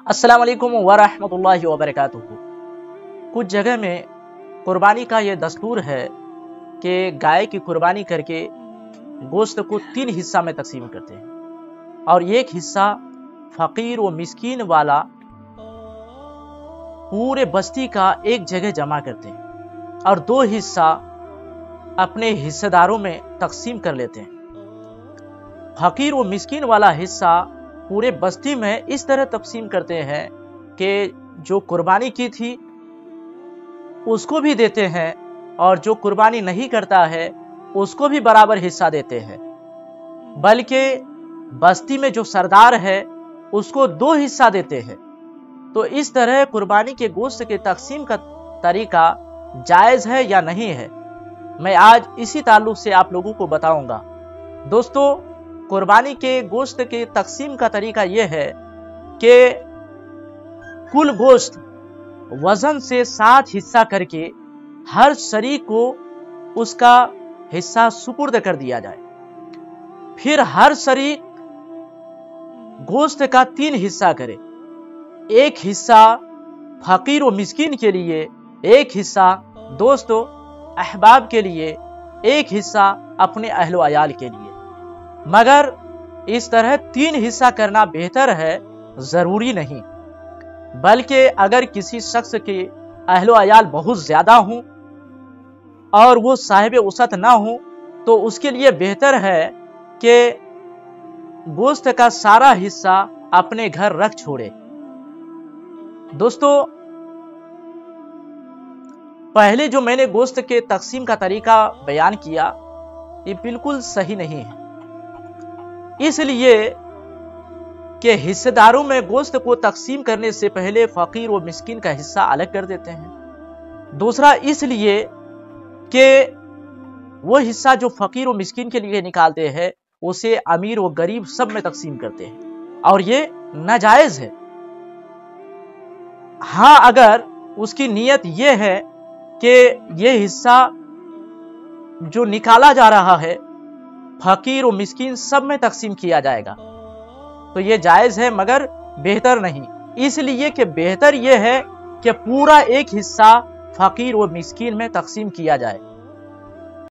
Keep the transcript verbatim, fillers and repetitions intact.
अस्सलाम वालेकुम वरहमतुल्लाहि वबरकातुहू। कुछ जगह में कुर्बानी का ये दस्तूर है कि गाय की कुर्बानी करके गोश्त को तीन हिस्सा में तकसीम करते हैं और एक हिस्सा फकीर व मिस्कीन वाला पूरे बस्ती का एक जगह जमा करते हैं और दो हिस्सा अपने हिस्सेदारों में तकसीम कर लेते हैं। फकीर व मिस्कीन वाला हिस्सा पूरे बस्ती में इस तरह तकसीम करते हैं कि जो कुर्बानी की थी उसको भी देते हैं और जो कुर्बानी नहीं करता है उसको भी बराबर हिस्सा देते हैं, बल्कि बस्ती में जो सरदार है उसको दो हिस्सा देते हैं। तो इस तरह कुर्बानी के गोश्त के तकसीम का तरीका जायज है या नहीं है, मैं आज इसी ताल्लुक से आप लोगों को बताऊंगा। दोस्तों, कुर्बानी के गोश्त के तकसीम का तरीका यह है कि कुल गोश्त वजन से सात हिस्सा करके हर शरीक को उसका हिस्सा सुपुर्द कर दिया जाए। फिर हर शरीक गोश्त का तीन हिस्सा करे, एक हिस्सा फकीर व मिस्कीन के लिए, एक हिस्सा दोस्तों अहबाब के लिए, एक हिस्सा अपने अहलो अयाल के लिए। मगर इस तरह तीन हिस्सा करना बेहतर है, जरूरी नहीं। बल्कि अगर किसी शख्स के अहलो अयाल बहुत ज्यादा हों और वो साहिब उसत ना हो तो उसके लिए बेहतर है कि गोश्त का सारा हिस्सा अपने घर रख छोड़े। दोस्तों, पहले जो मैंने गोश्त के तकसीम का तरीका बयान किया ये बिल्कुल सही नहीं है, इसलिए कि हिस्सेदारों में गोश्त को तकसीम करने से पहले फकीर व मिस्कीन का हिस्सा अलग कर देते हैं। दूसरा इसलिए कि वो हिस्सा जो फकीर व मिस्कीन के लिए निकालते हैं उसे अमीर व गरीब सब में तकसीम करते हैं और ये नाजायज है। हाँ, अगर उसकी नीयत ये है कि ये हिस्सा जो निकाला जा रहा है फकीर व मिस्कीन सब में तकसीम किया जाएगा तो ये जायज है, मगर बेहतर नहीं। इसलिए कि बेहतर यह है कि पूरा एक हिस्सा फकीर व मिस्कीन में तकसीम किया जाए।